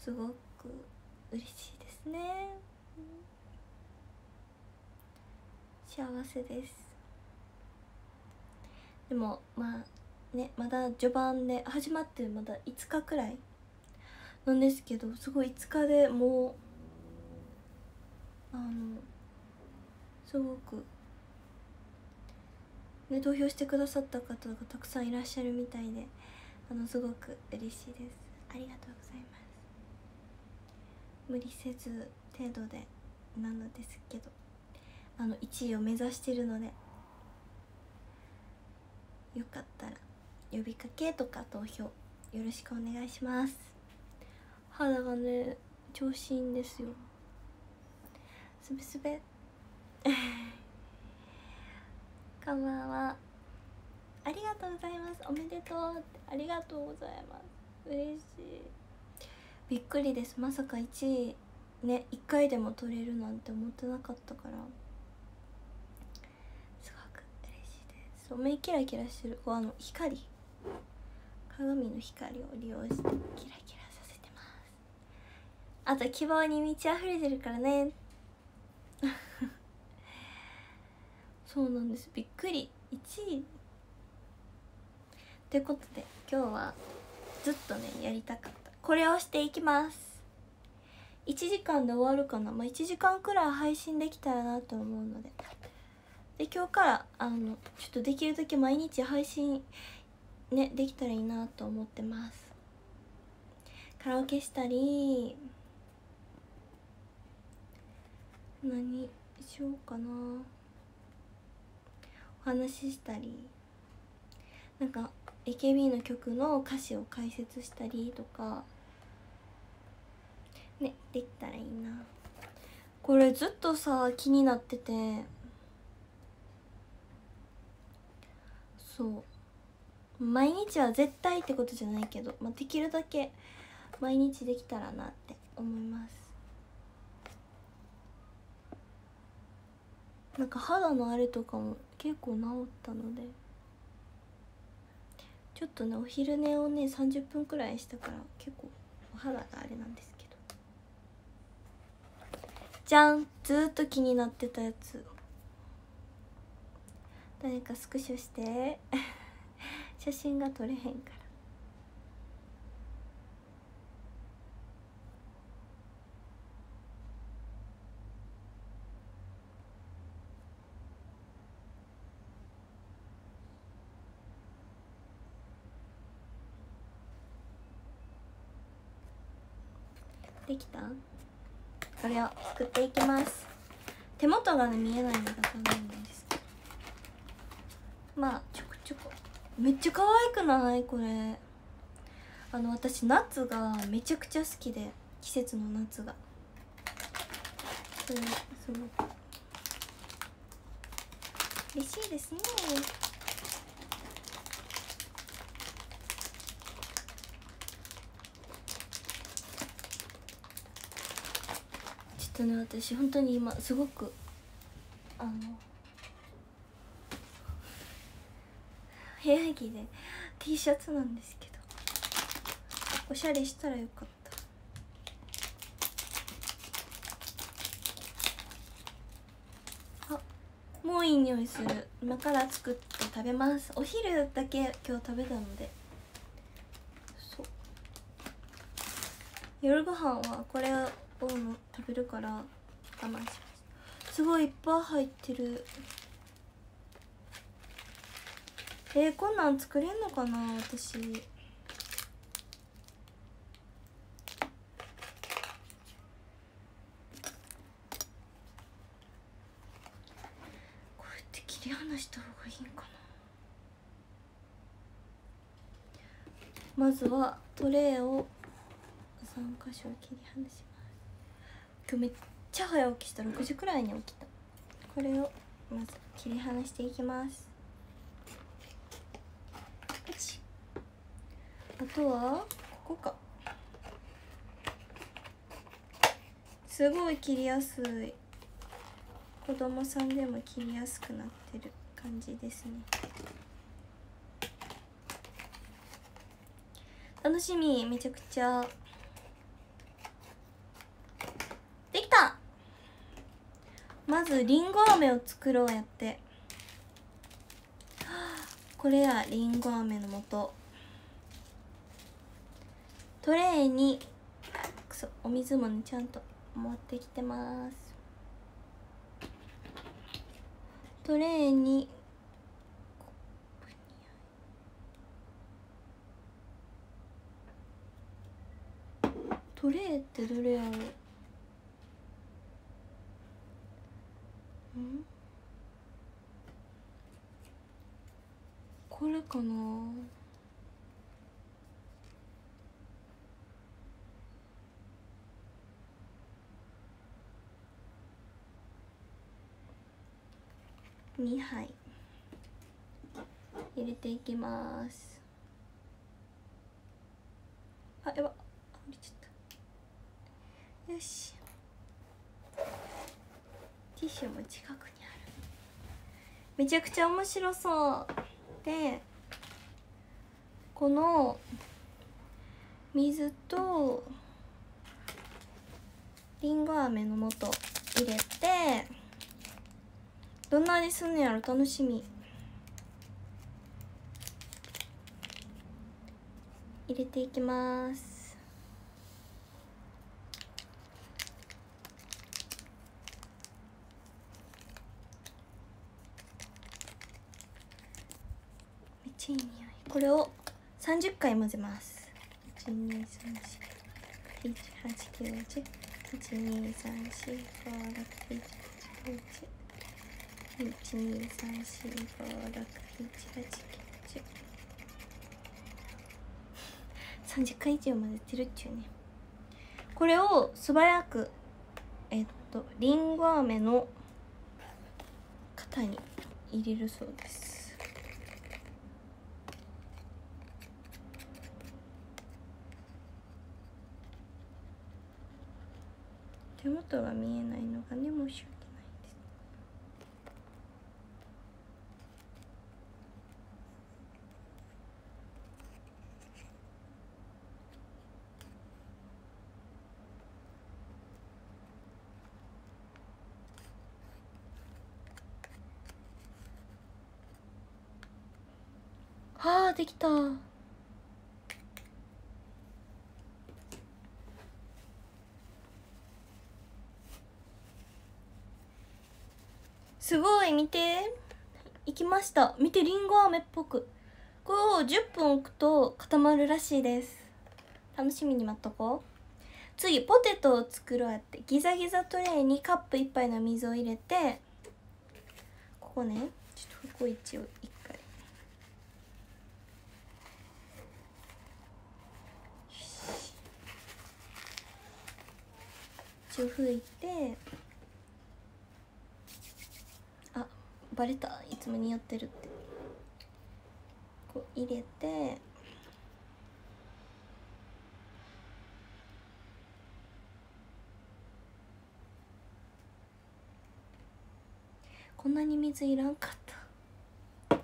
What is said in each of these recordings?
すごく嬉しいですね。幸せです。でもまあね、まだ序盤で始まってまだ5日くらいなんですけど、すごい5日でもうすごくね、投票してくださった方がたくさんいらっしゃるみたいで、すごく嬉しいです。ありがとうございます。無理せず程度でなのですけど、1位を目指してるので、よかったら呼びかけとか投票よろしくお願いします。肌がね調子いいんですよ。すべすべこんばんは。ありがとうございます。おめでとうって、ありがとうございます。嬉しい。びっくりです。まさか1位ね1回でも取れるなんて思ってなかったから、すごく嬉しいです。目キラキラしてる。光、鏡の光を利用してキラキラさせてます。あと希望に満ち溢れてるからねそうなんです。びっくり。1位ってことで、今日はずっとねやりたかったこれをしていきます。1時間で終わるかな。1時間くらい配信できたらなと思うので、今日からちょっとできるだけ毎日配信ねできたらいいなと思ってます。カラオケしたり、何しようかな、お話ししたり、なんか AKB の曲の歌詞を解説したりとかね、できたらいいな。これずっとさ気になってて、そう毎日は絶対ってことじゃないけど、できるだけ毎日できたらなって思います。なんか肌のあれとかも結構治ったので、ちょっとねお昼寝をね30分くらいしたから結構お肌があれなんですけど、じゃん、ずーっと気になってたやつ、誰かスクショして写真が撮れへんから。できた？これを作っていきます。手元がね見えないのが残念なんですけど、ちょこちょこ。めっちゃ可愛くない？これ私夏がめちゃくちゃ好きで、季節の夏がそれすごく嬉しいですね。ちょっとね私本当に今すごく部屋着で T シャツなんですけど、おしゃれしたらよかった。もういい匂いする。今から作って食べます。お昼だけ今日食べたので、そう夜ご飯はこれを食べるから我慢します。すごいいっぱい入ってる。こんなん作れんのかな私。これって切り離した方がいいんかな。まずはトレイを3箇所切り離します。今日めっちゃ早起きした。6時くらいに起きた。これをまず切り離していきます。あとはここか。すごい切りやすい。子供さんでも切りやすくなってる感じですね。楽しみ。めちゃくちゃずりんご飴を作ろうやって。これや、りんご飴の素。トレーにお水もねちゃんと持ってきてます。トレーにトレーってどれやろう。これかな。2杯入れていきます。あ、やば、降りちゃった。よし、ティッシュも近くにある。めちゃくちゃ面白そうで、この水とりんご飴の素入れて、どんな味すんのやろ、楽しみ。入れていきます。めっちゃいい匂い。これを30回混ぜます。12345678910123456789030回以上混ぜてるっちゅうね。これを素早くりんご飴の型に入れるそうです。手元が見えないのがね、申し訳ないです。はあ、できた。すごい、見て、いきました。見て、りんご飴っぽく。これを10分置くと固まるらしいです。楽しみに待っとこう。次、ポテトを作ろうやって。ギザギザトレーにカップ1杯の水を入れて、ここね、ちょっとここ一応1回。一応拭いて、あ、バレた。いつも匂ってるって。こう入れて、こんなに水いらんかった。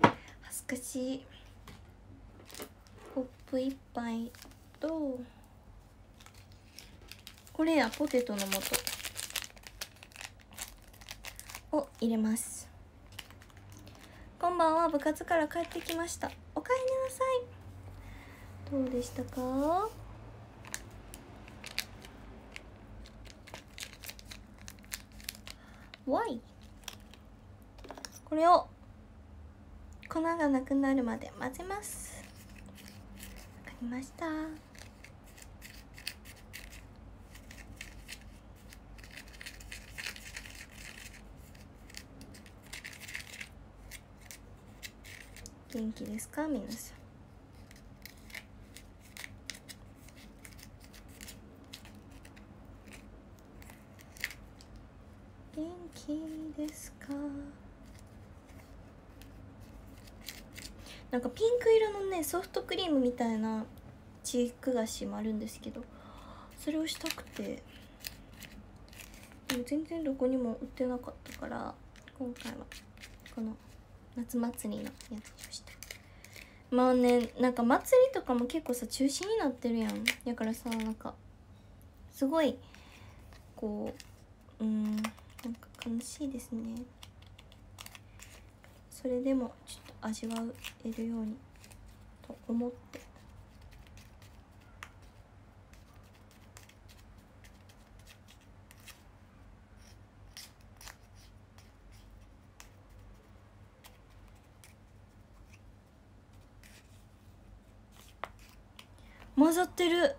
恥ずかしい。コップ1杯と、これやポテトの素を入れます。こんばんは、部活から帰ってきました。おかえりなさい。どうでしたか？わい。これを粉がなくなるまで混ぜます。わかりました。元気ですか皆さん。元気ですか？なんかピンク色のねソフトクリームみたいなチーク菓子もあるんですけど、それをしたくて、でも全然どこにも売ってなかったから、今回はこの夏祭りのやつをした。まあね、なんか祭りとかも結構さ中止になってるやん。だからさ、なんかすごいこうなんか悲しいですね。それでもちょっと味わえるようにと思って。混ざってる。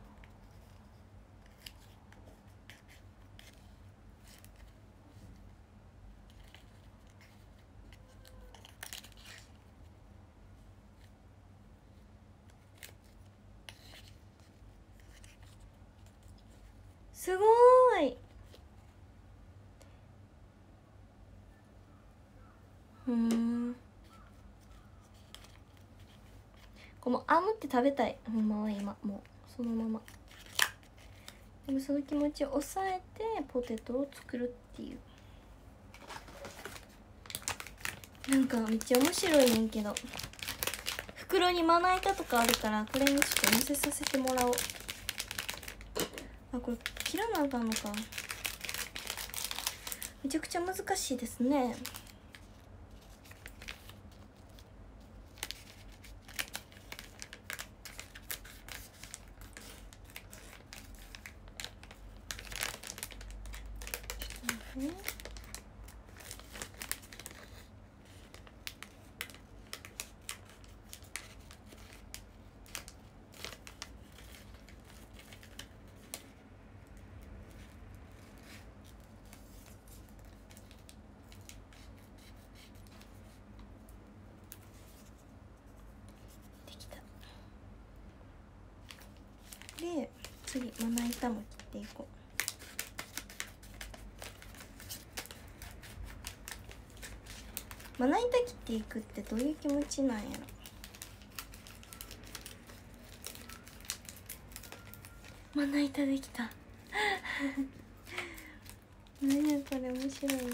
すごーい。こうもうあむって食べたいほんまは今もうそのまま。でもその気持ちを抑えてポテトを作るっていう、なんかめっちゃ面白いねんけど、袋にまな板とかあるからこれにちょっと乗せさせてもらおう。あ、これ切らなあかんのか。めちゃくちゃ難しいですね。で次まな板も切っていこう。まな板切っていくってどういう気持ちなんやろ。まな板できた何やこれ面白いな。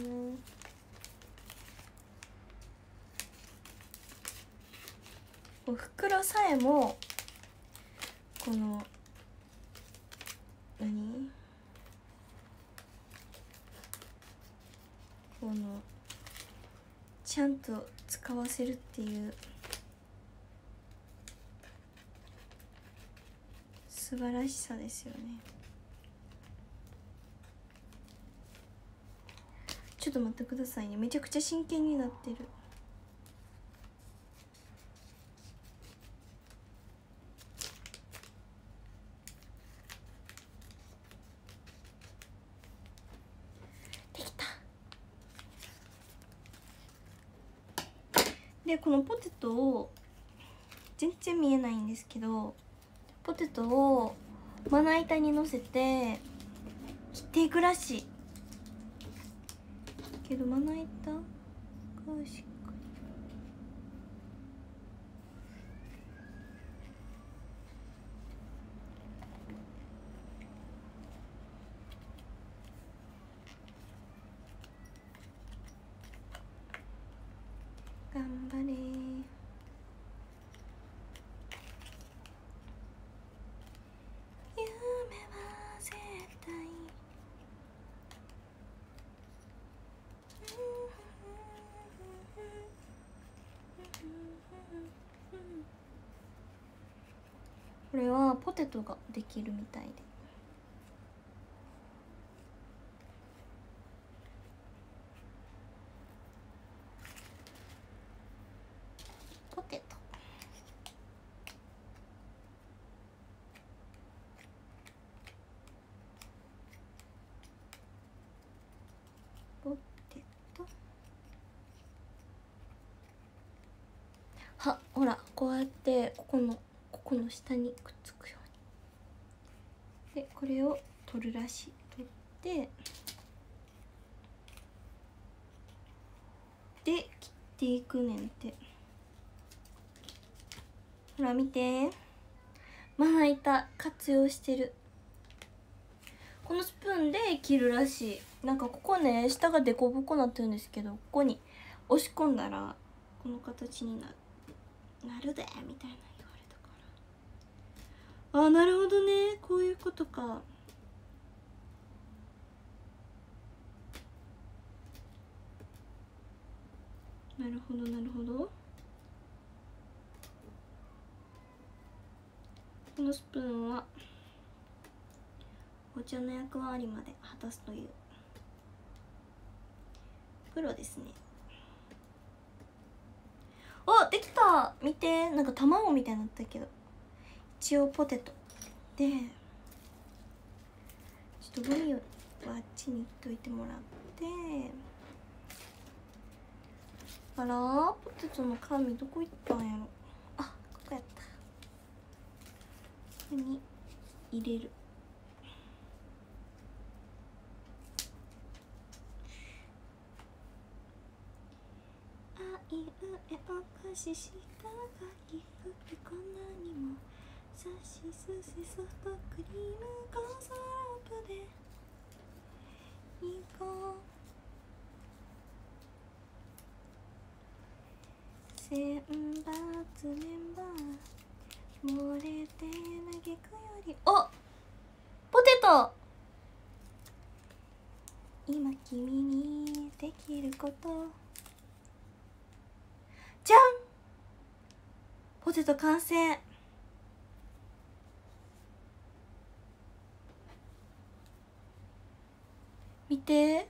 お袋さえもこのこのちゃんと使わせるっていう素晴らしさですよね。ちょっと待ってくださいね、めちゃくちゃ真剣になってる。できた。でこのポテトを全然見えないんですけど、ポテトをまな板にのせて切っていくらしいけど、まな板がしっかり頑張れー。これはポテトができるみたいで、ポテトポテトはほらこうやってここの下にくっつくように。でこれを取るらしい。取ってで切っていくねんって。ほら見て、まな板活用してる。このスプーンで切るらしい。なんかここね下がデコボコなってるんですけど、ここに押し込んだらこの形になるでみたいな言われたから、あ、なるほどね、こういうことか。 るほどなるほど。このスプーンはお茶の役割まで果たすというプロですね。あ、できた。見て、なんか卵みたいになったけど、一応ポテトで、ちょっとゴミはあっちに行っといてもらって、あらポテトの紙どこ行ったんやろ。あ、ここやった。ここに入れる。あいうえお菓子したがいふこんなにもさしすせソフトクリームコンソープでいこう。選抜メンバー漏れて嘆くより、おポテト。今君にできることじゃん。ポテト完成。見て、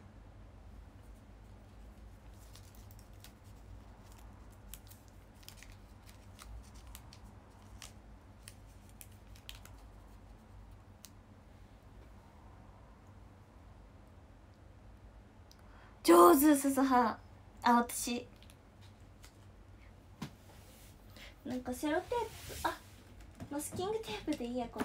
上手。鈴葉。あ、私なんかセロテープ、あ、マスキングテープでいいや。この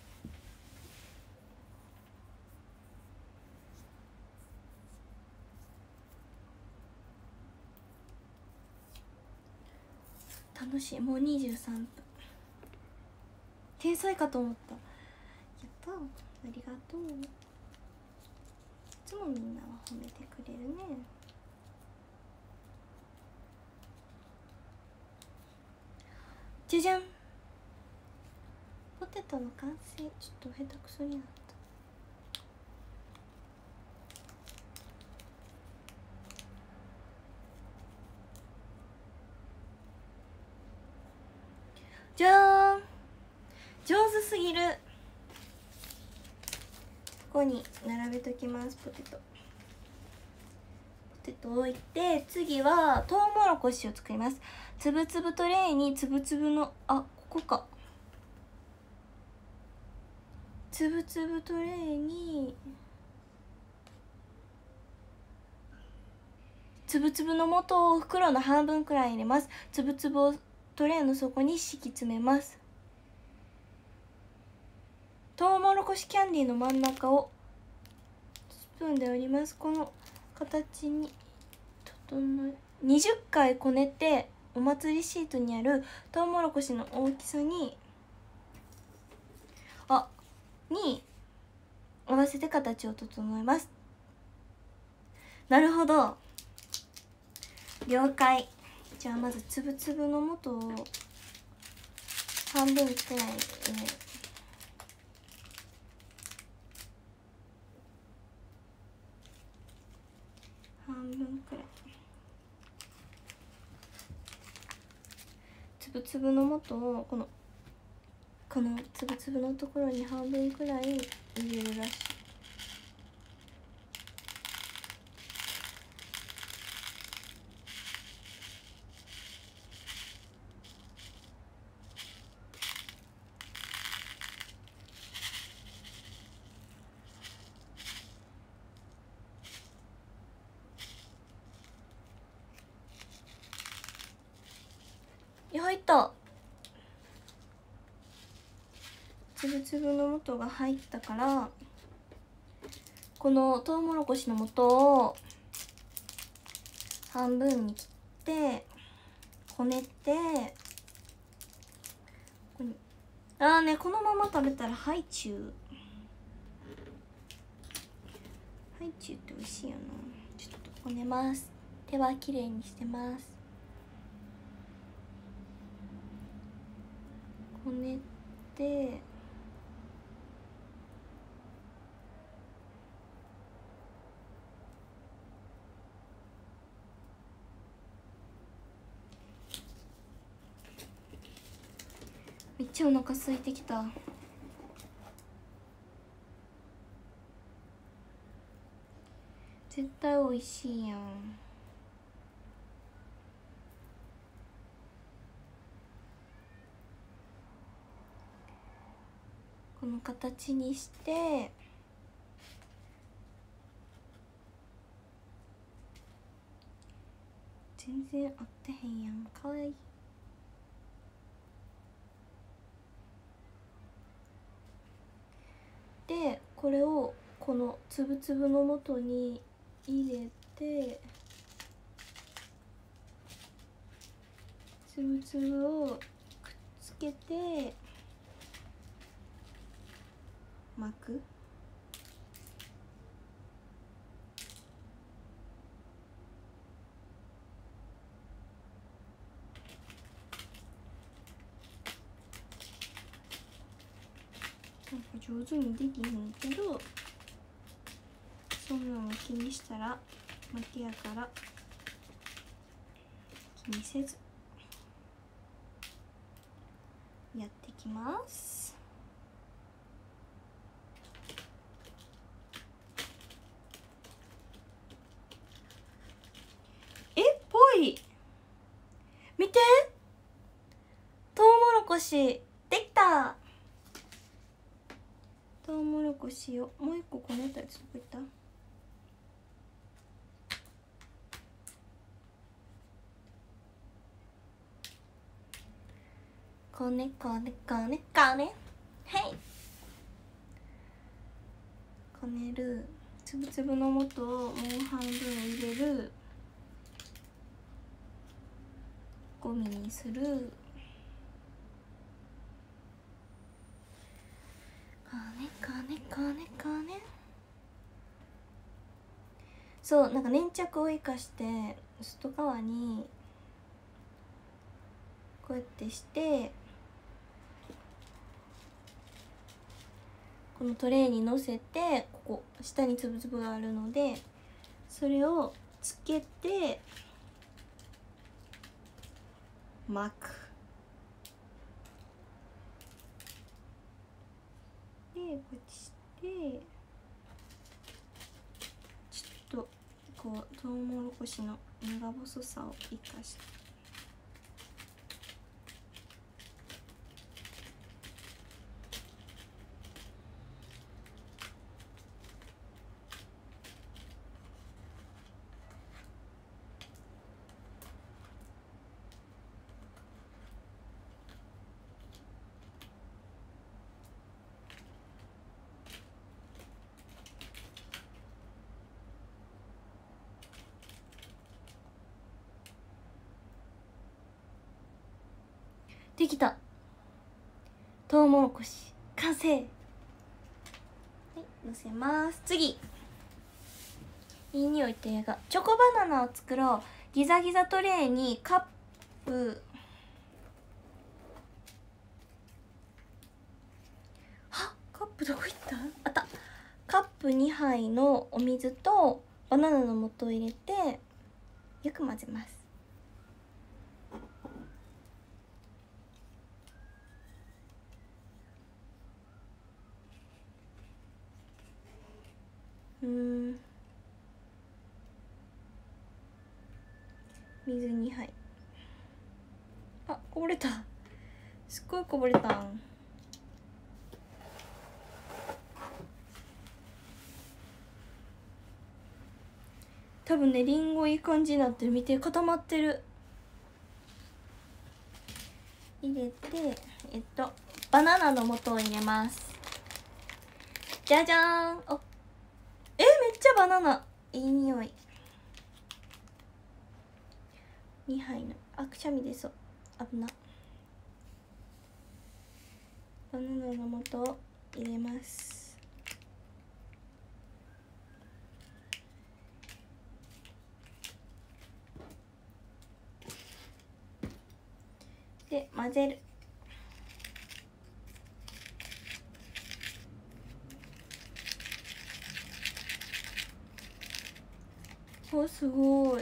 楽しい。もう23分。天才かと思った。やったー、ありがとう。いつもみんなは褒めてくれるね。じゃじゃん、ポテトの完成。ちょっと下手くそになった。じゃーん、上手すぎる。ここに並べときます。ポテト置いて、次はトウモロコシを作ります。つぶつぶトレイにつぶつぶの、あ、ここか。つぶつぶトレイにつぶつぶの素を袋の半分くらい入れます。つぶつぶをトレイの底に敷き詰めます。トウモロコシキャンディーの真ん中をスプーンで折ります。この形に整え、20回こねてお祭りシートにあるトウモロコシの大きさに合わせて形を整えます。なるほど、了解。じゃあまずつぶつぶの素を半分くらいね、半分くらいつぶつぶの素をこのつぶつぶのところに半分くらい入れるらしい。入った。つぶつぶの素が入ったから、このトウモロコシの素を半分に切ってこねて、ここにね、このまま食べたらハイチュウって美味しいよな。ちょっとこねます。手はきれいにしてます。こねて、 めっちゃお腹空いてきた。絶対美味しいやん。この形にして全然合ってへんやん。かわいい。でこれをこのつぶつぶの素に入れて、つぶつぶをくっつけて巻く。なんか上手にできへんけど、そんなの気にしたら負けやから気にせずやっていきます。ぽい。見て、トウモロコシできた。トウモロコシをもう一個こねたやつどこいった？こねこねこねこね、はい。こねる。つぶつぶの素をもう半分入れる。ゴミにする。こねこねこねこね。そう、なんか粘着を生かして外側にこうやってして、このトレイにのせて、ここ下につぶつぶがあるのでそれをつけて巻く。でこうやってしてちょっとこうトウモロコシの長細さを生かして。できた。トウモロコシ完成。はい、のせます。次、いい匂いって映画。チョコバナナを作ろう。ギザギザトレイにカップ、カップどこ行った？あった。カップ2杯のお水とバナナの素を入れてよく混ぜます。水2杯。あ、こぼれた。すっごいこぼれたん。多分ね、リンゴいい感じになってる。見て、固まってる。入れて、バナナの素を入れます。じゃじゃーん。めっちゃバナナいい匂い。2杯の、くしゃみ出そう。危な。バナナの素を入れます。で混ぜる。お、すごい。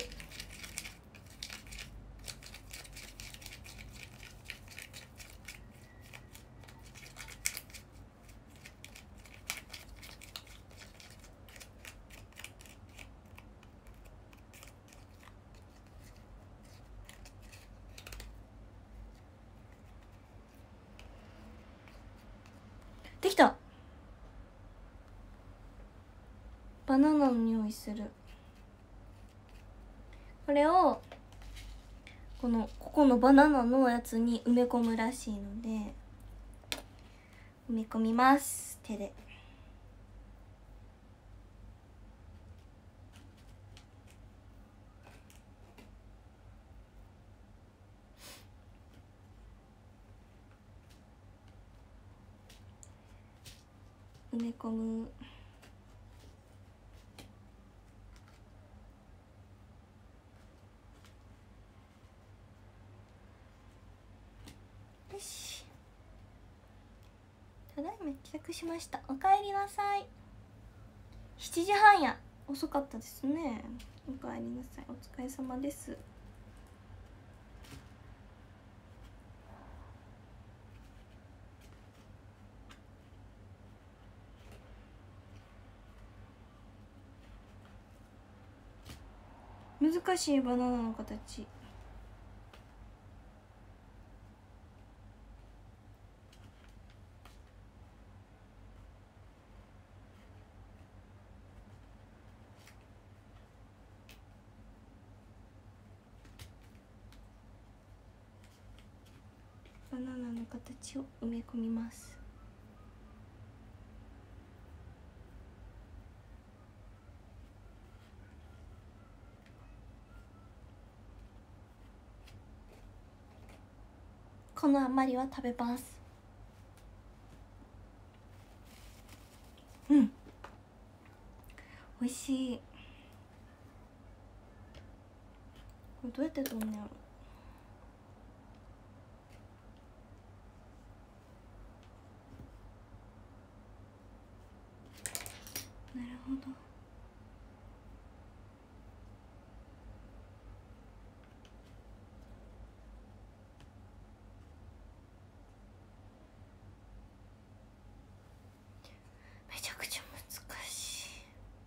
できた。バナナの匂いする。これをここのバナナのやつに埋め込むらしいので、埋め込みます、手で。埋め込む。よし、ただいま帰宅しました。おかえりなさい。7時半や。遅かったですね。おかえりなさい。お疲れ様です。難しいバナナの形。バナナの形を埋め込みます。この余りは食べます。うん、美味しい。これどうやって取んねやろ。なるほど。めちゃくちゃ難しい。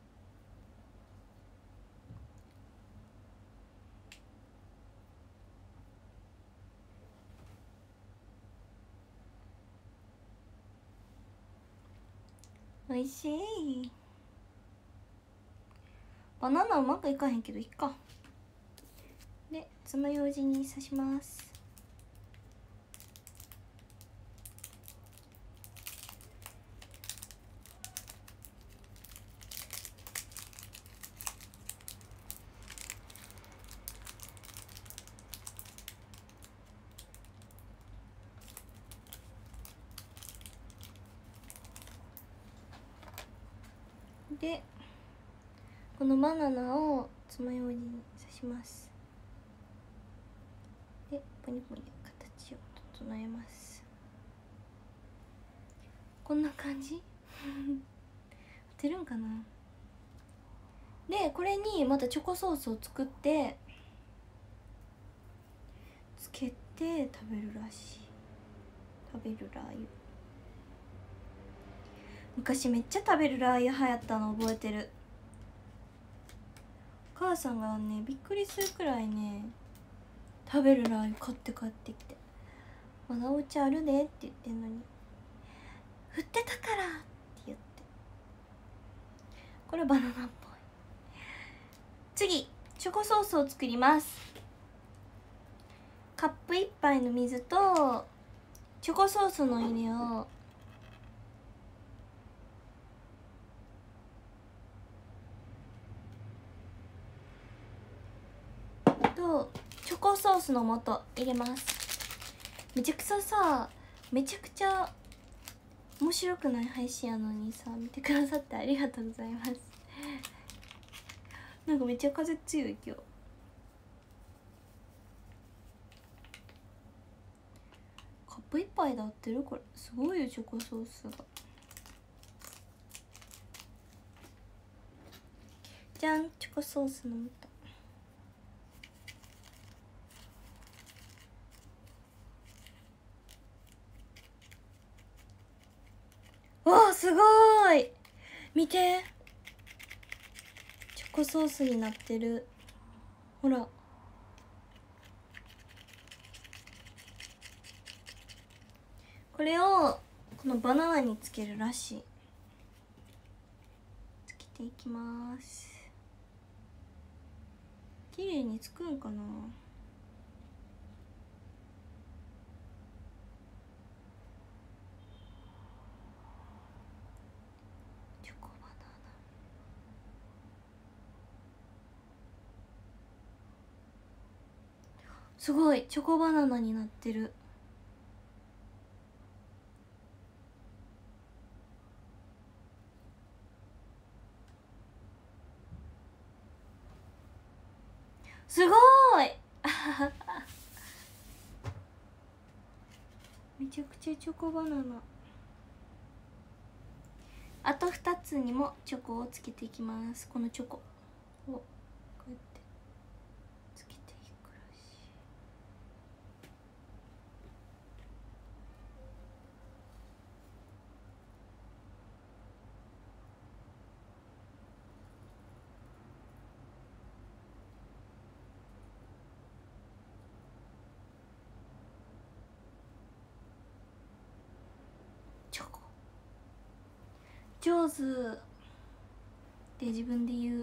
おいしい。バナナうまくいかへんけどいっか。で、爪楊枝に刺します。で、このバナナを爪楊枝に刺します。で、ポニポニ形を整えます。こんな感じ。合ってるんかな。で、これにまたチョコソースを作ってつけて食べるらしい。食べるラー油。昔めっちゃ食べるラー油流行ったの覚えてる。お母さんがね、びっくりするくらいね、食べるラー油買って帰ってきて、まだお家あるでって言ってんのに、売ってたからって言って。これバナナっぽい。次、チョコソースを作ります。カップ1杯の水とチョコソースの入れをとチョコソースの素入れます。めちゃくちゃさ、めちゃくちゃ面白くない配信やのにさ、見てくださってありがとうございます。なんかめっちゃ風強い今日。カップ1杯で合ってる？これすごいよ、チョコソースが。じゃん、チョコソースの素。わあ、すごーい。見て、チョコソースになってる。ほら、これをこのバナナにつけるラッシーつけていきます。綺麗につくんかな。チョコバナナ、すごいチョコバナナになってる。すごーいめちゃくちゃチョコバナナ。あと2つにもチョコをつけていきます。このチョコをこうやってつけていくらしい。チョコ上手って自分で言う。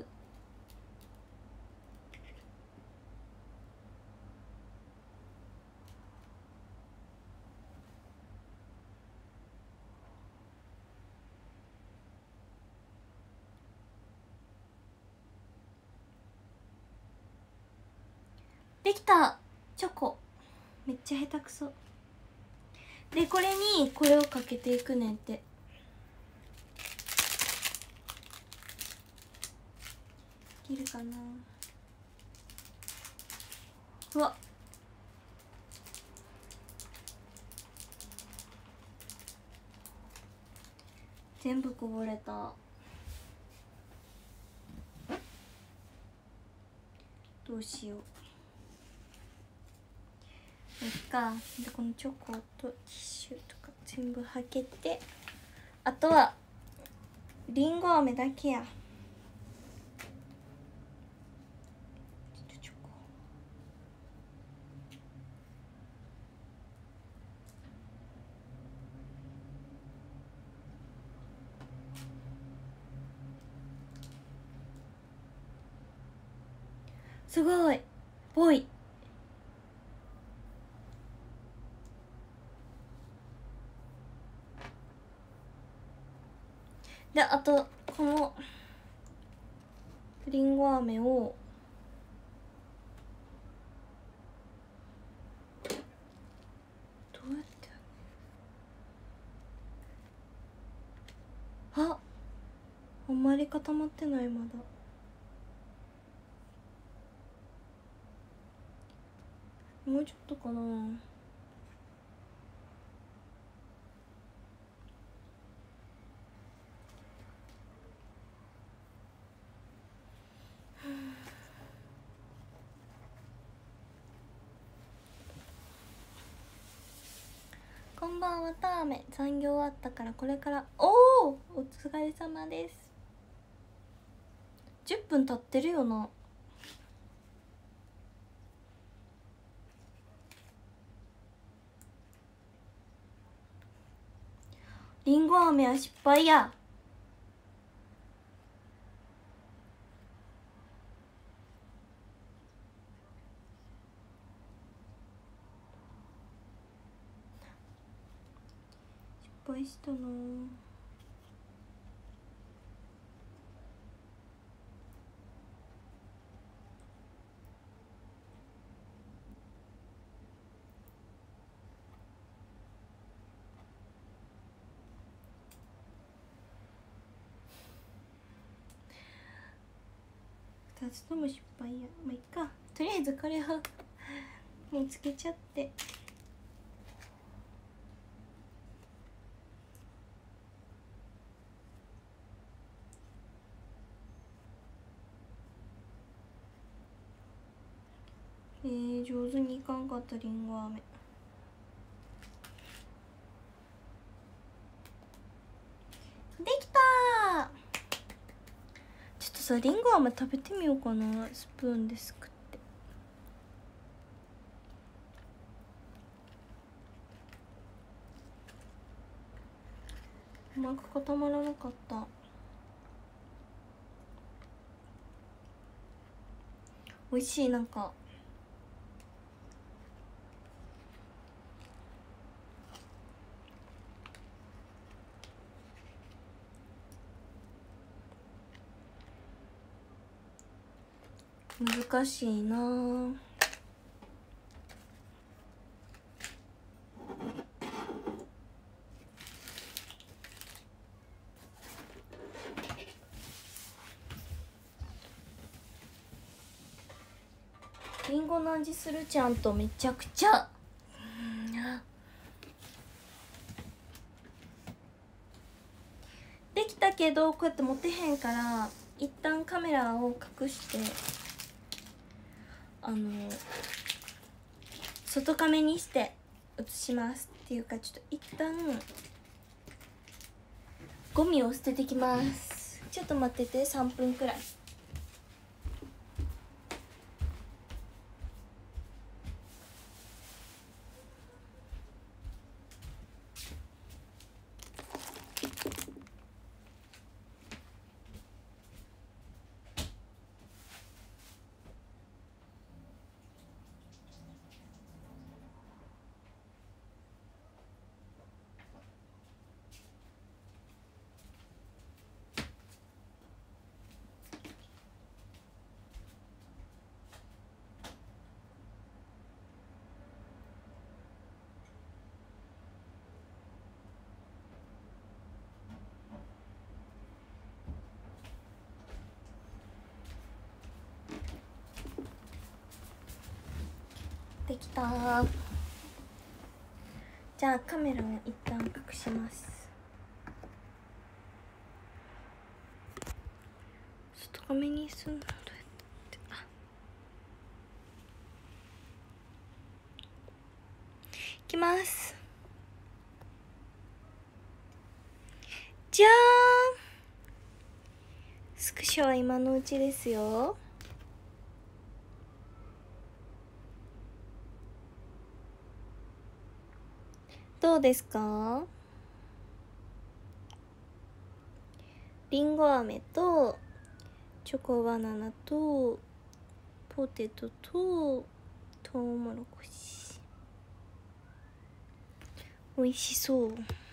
できた。チョコめっちゃ下手くそで、これにこれをかけていくねんって。できるかな。うわ、全部こぼれた。どうしよう。いいか。でこのチョコとティッシュとか全部はけて、あとはりんご飴だけや。チョコすごいぽい。で、あとこのりんご飴をどうやってあんまり固まってない。まだもうちょっとかな。こんばんはたーめ。残業終わったからこれから。お疲れ様です。10分経ってるよな。りんご飴は失敗や。失敗したな。2つとも失敗や。まあいっか。とりあえずこれをもうつけちゃって。上手にいかんかったりんご飴。できたー。ちょっとさ、りんご飴食べてみようかな。スプーンですくって。 うまく固まらなかった。美味しい。なんか難しいなぁ。りんごの味する。ちゃんとめちゃくちゃ。できたけどこうやって持てへんから一旦カメラを隠して外カメにして映しますっていうか、ちょっと一旦ゴミを捨ててきます。ちょっと待ってて、3分くらい。できたー。じゃあカメラを一旦隠します。外カメにすんのどうやって。いきます。じゃーん。スクショは今のうちですよ。どうですか？りんご飴とチョコバナナとポテトとトウモロコシ、美味しそう。